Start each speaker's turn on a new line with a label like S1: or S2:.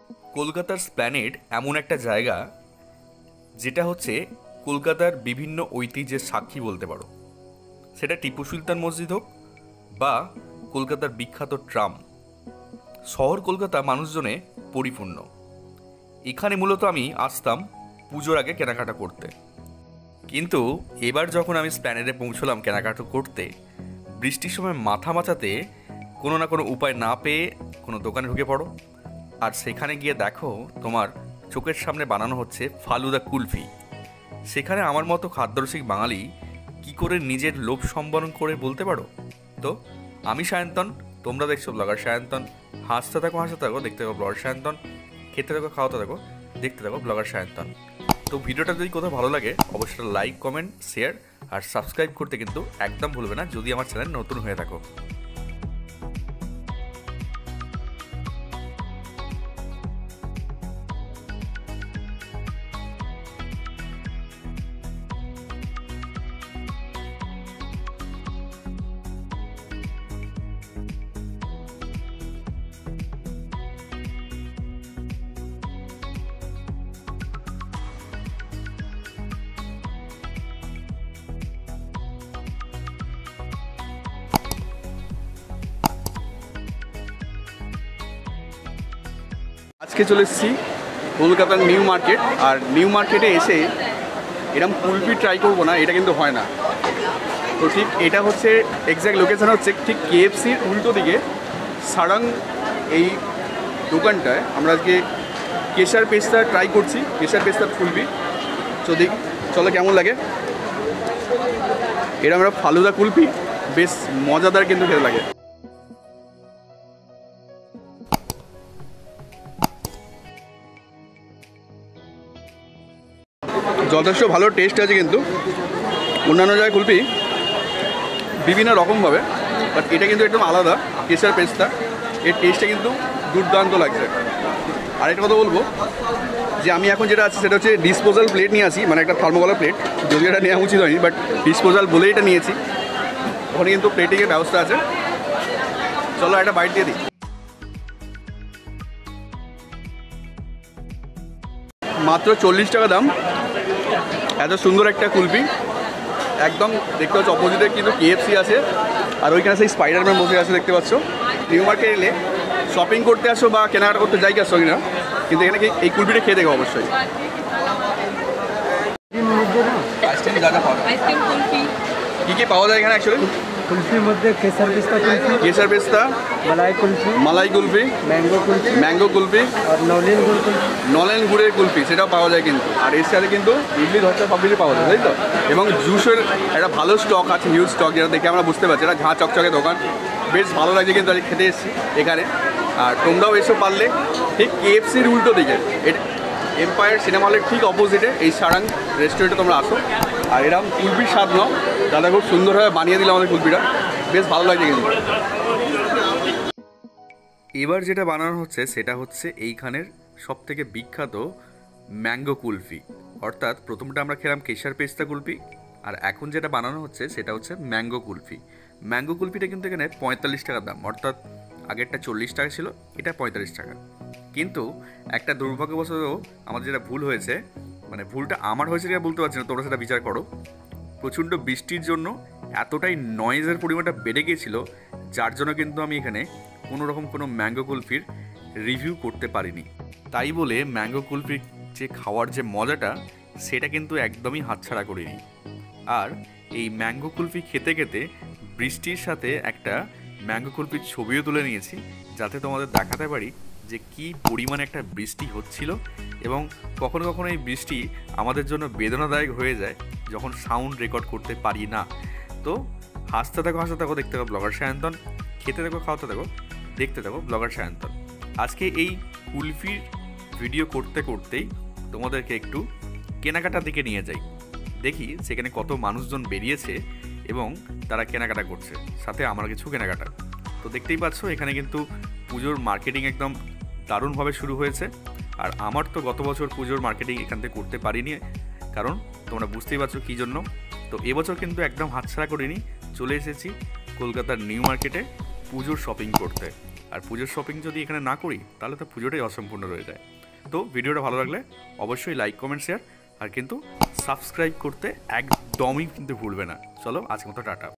S1: কলকাতার স্প্ল্যানেড এমন একটা জায়গা যেটা হচ্ছে কলকাতার বিভিন্ন ঐতিহ্যের সাক্ষী বলতে পারো। সেটা টিপু সুলতান মসজিদ হোক বা কলকাতার বিখ্যাত ট্রাম। শহর কলকাতা মানুষজনে পরিপূর্ণ। এখানে মূলত আমি আসতাম পুজোর আগে কেনাকাটা করতে। কিন্তু এবার যখন আমি স্প্ল্যানেডে পৌঁছলাম কেনাকাটা করতে, বৃষ্টির সময় মাথা মাচাতে কোনো না কোনো উপায় না পেয়ে কোনো দোকানে ঢুকে পড়ো, আর সেখানে গিয়ে দেখো তোমার চোখের সামনে বানানো হচ্ছে ফালুদা কুলফি। সেখানে আমার মতো খাদ্যরসিক বাঙালি কি করে নিজের লোভ সম্বরণ করে বলতে পারো? তো আমি সায়ন্তন, তোমরা দেখছো ব্লগার সায়ন্তন। হাসতে থাকো দেখতে থাকো ব্লগার সায়ন্তন। খেতে থাকো খাওয়াতে থাকো দেখতে থাকো ব্লগার সায়ন্তন। তো ভিডিওটা যদি কোথাও ভালো লাগে অবশ্যই লাইক, কমেন্ট, শেয়ার আর সাবস্ক্রাইব করতে কিন্তু একদম ভুলবে না যদি আমার চ্যানেল নতুন হয়ে থাকো।
S2: আজকে চলে এসেছি কলকাতার নিউ মার্কেট। আর নিউ মার্কেটে এসে এরকম কুলফি ট্রাই করবো না, এটা কিন্তু হয় না। তো ঠিক এটা হচ্ছে এক্স্যাক্ট লোকেশান হচ্ছে ঠিক কেএফসির উল্টো দিকে সারাং। এই দোকানটায় আমরা আজকে কেশার পেস্তা ট্রাই করছি, কেশার পেস্তার কুলফি। চলো কেমন লাগে। এটা আমরা ফালুদা কুলফি, বেশ মজাদার কিন্তু খেতে লাগে। যথেষ্ট ভালো টেস্ট আছে, কিন্তু অন্যান্য জায়গায় কুলফি বিভিন্ন রকমভাবে, বাট এটা কিন্তু একদম আলাদা। কেশার পেস্তা এর টেস্টটা কিন্তু দুর্দান্ত লাগছে। আর একটা কথা বলবো যে আমি এখন যেটা আছে সেটা হচ্ছে ডিসপোজাল প্লেট নিয়ে আসি, মানে একটা থার্মোকলার প্লেট। যদিও এটা নেওয়া উচিত হয়নি, বাট ডিসপোজাল বলেই এটা নিয়েছি। ওখানে কিন্তু প্লেটিংয়ের ব্যবস্থা আছে। চলো একটা বাইট দিয়ে দিই। মাত্র 40 টাকা দাম, এত সুন্দর একটা কুলফি। একদম দেখতে পাচ্ছ অপোজিটে কিন্তু কেএফসি আছে, আর ওইখানে সেই স্পাইডারম্যান বসে আছে দেখতে পাচ্ছ। নিউ মার্কেট এলে শপিং করতে আসো বা কেনাকাটা করতে যাই আসো কিনা, কিন্তু এখানে এই কুলফিটা খেয়ে দেখো অবশ্যই। আইসক্রিম যা যা পাওয়া যায়, কী কী পাওয়া যায় এখানে অ্যাকচুয়ালি?
S3: कुल्फी मध्य केसर पिस्ता कुल्फी,
S2: केसर पिस्ता, मलाई कुल्फी, मैंगो कुल्फी
S3: और
S2: নলেন গুড়ের কুলফি, সেটাও পাওয়া যায় কিন্তু। আর এর সাথে কিন্তু ইডলি ধরতে সব কিছু পাওয়া যায়, তাই তো? এবং জুসের একটা ভালো স্টক আছে, হিউজ স্টক, যেটা দেখে আমরা বুঝতে পারছি। এটা ঝাঁ চকচকে দোকান, বেশ ভালো লাগছে কিন্তু আজকে খেতে এসেছি এখানে। আর তোমরাও এসো পারলে ঠিক কেএফসির উল্টো দিকে এম্পায়ার সিনেমা হলের ঠিক অপোজিটে এই সারাং রেস্টুরেন্টে তোমরা আসো। আর এরকম কুলফির স্বাদ নাও। দাদা খুব সুন্দরভাবে বানিয়ে দিল আমাদের কুলফিটা, বেশ ভালো লাগছে কিন্তু।
S1: এবার যেটা বানানো হচ্ছে সেটা হচ্ছে এইখানের সবথেকে বিখ্যাত ম্যাঙ্গো কুলফি। অর্থাৎ প্রথমটা আমরা খেলাম কেশার পেস্তা কুলফি, আর এখন যেটা বানানো হচ্ছে সেটা হচ্ছে ম্যাঙ্গো কুলফি। ম্যাঙ্গো কুলফিটা কিন্তু এখানে 45 টাকা দাম, অর্থাৎ আগেরটা 40 টাকা ছিল, এটা 45 টাকা। কিন্তু একটা দুর্ভাগ্যবশত আমাদের যেটা ভুল হয়েছে, মানে ভুলটা আমার হয়েছে কিনা বলতে পারছি না, তোমরা সেটা বিচার করো। প্রচণ্ড বৃষ্টির জন্য এতটাই নয়েজের পরিমাণটা বেড়ে গিয়েছিল, যার জন্য কিন্তু আমি এখানে কোনো ম্যাঙ্গো কুলফির রিভিউ করতে পারিনি। তাই বলে ম্যাঙ্গো কুলফির যে খাওয়ার যে মজাটা সেটা কিন্তু একদমই হাতছাড়া করিনি। আর এই ম্যাঙ্গো কুলফি খেতে খেতে বৃষ্টির সাথে একটা ম্যাঙ্গো কুলফির ছবিও তুলে নিয়েছি, যাতে তোমাদের দেখাতে পারি যে কী পরিমাণে একটা বৃষ্টি হচ্ছিল। এবং কখনো কখনো এই বৃষ্টি আমাদের জন্য বেদনাদায়ক হয়ে যায় যখন সাউন্ড রেকর্ড করতে পারি না। তো হাসতে থাকো দেখতে থাকো ব্লগার সায়ন্তন। খেতে থাকো খাওয়াতে থাকো দেখতে থাকো ব্লগার সায়ন্তন। আজকে এই কুলফির ভিডিও করতে করতেই তোমাদেরকে একটু কেনাকাটার দিকে নিয়ে যাই। দেখি সেখানে কত মানুষজন বেরিয়েছে এবং তারা কেনাকাটা করছে, সাথে আমার কিছু কেনাকাটা। তো দেখতেই পাচ্ছ এখানে কিন্তু পুজোর মার্কেটিং একদম দারুণভাবে শুরু হয়েছে। আর আমার তো গত বছর পুজোর মার্কেটিং এখান থেকে করতে পারিনি, কারণ তোমরা বুঝতেই পারছো কী জন্য। তো এবছর কিন্তু একদম হাতছাড়া করিনি, চলে এসেছি কলকাতার নিউ মার্কেটে পুজোর শপিং করতে। আর পুজোর শপিং যদি এখানে না করি তাহলে তো পুজোটাই অসম্পূর্ণ রয়ে যায়। তো ভিডিওটা ভালো লাগলে অবশ্যই লাইক কমেন্ট শেয়ার আর কিন্তু সাবস্ক্রাইব করতে একদমই কিন্তু ভুলবে না। চলো আজকের মতো টাটা।